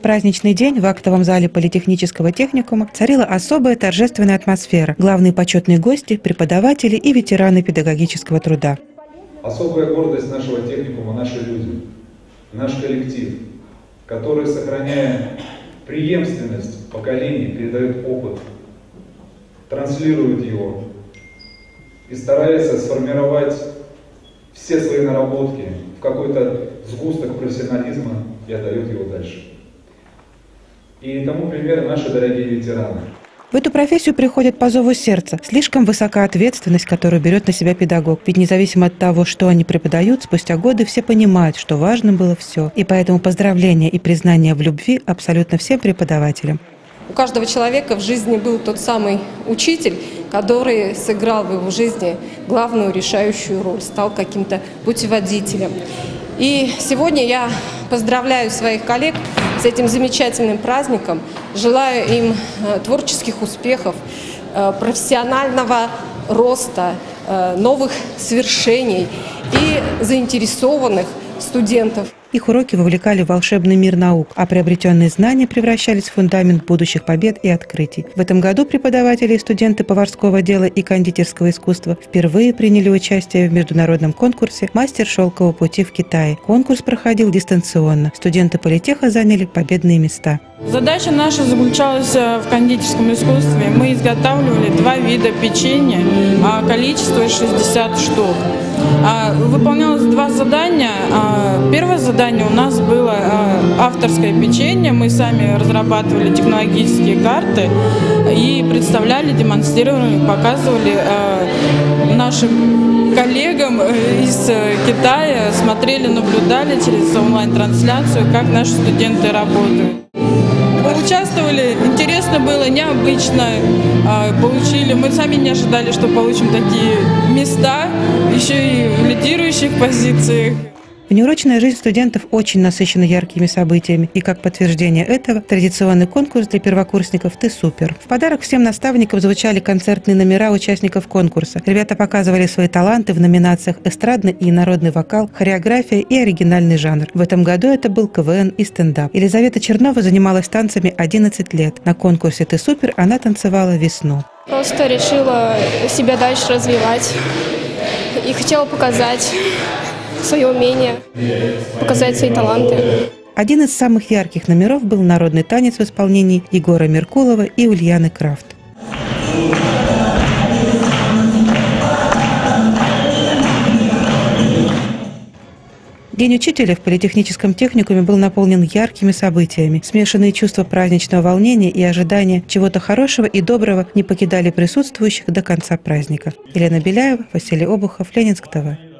праздничный день в актовом зале Политехнического техникума царила особая торжественная атмосфера. Главные почетные гости, преподаватели и ветераны педагогического труда. Особая гордость нашего техникума – наши люди, наш коллектив, который, сохраняя преемственность поколений, передает опыт, транслирует его и старается сформировать все свои наработки в какой-то сгусток профессионализма и отдает его дальше. И тому пример наши дорогие ветераны. В эту профессию приходят по зову сердца. Слишком высока ответственность, которую берет на себя педагог. Ведь независимо от того, что они преподают, спустя годы все понимают, что важным было все. И поэтому поздравления и признания в любви абсолютно всем преподавателям. У каждого человека в жизни был тот самый учитель, который сыграл в его жизни главную решающую роль, стал каким-то путеводителем. И сегодня я поздравляю своих коллег с этим замечательным праздником, желаю им творческих успехов, профессионального роста, новых свершений и заинтересованных студентов. Их уроки вовлекали в волшебный мир наук, а приобретенные знания превращались в фундамент будущих побед и открытий. В этом году преподаватели и студенты поварского дела и кондитерского искусства впервые приняли участие в международном конкурсе «Мастер шелкового пути» в Китае. Конкурс проходил дистанционно. Студенты политеха заняли победные места. Задача наша заключалась в кондитерском искусстве. Мы изготавливали 2 вида печенья, количество 60 штук. Выполнялось 2 задания. Первое задание у нас было авторское печенье. Мы сами разрабатывали технологические карты и представляли, демонстрировали, показывали нашим коллегам из Китая, смотрели, наблюдали через онлайн-трансляцию, как наши студенты работают. Участвовали, интересно было, необычно получили. Мы сами не ожидали, что получим такие места, еще и в лидирующих позициях. Внеурочная жизнь студентов очень насыщена яркими событиями, и как подтверждение этого традиционный конкурс для первокурсников «Ты супер». В подарок всем наставникам звучали концертные номера участников конкурса. Ребята показывали свои таланты в номинациях «Эстрадный и народный вокал», «Хореография» и «Оригинальный жанр». В этом году это был КВН и стендап. Елизавета Чернова занималась танцами 11 лет. На конкурсе «Ты супер» она танцевала весну. Просто решила себя дальше развивать и хотела показать свое умение, показать свои таланты. Один из самых ярких номеров был народный танец в исполнении Егора Меркулова и Ульяны Крафт. День учителя в Политехническом техникуме был наполнен яркими событиями. Смешанные чувства праздничного волнения и ожидания чего-то хорошего и доброго не покидали присутствующих до конца праздника. Елена Беляева, Василий Обухов, Ленинск ТВ.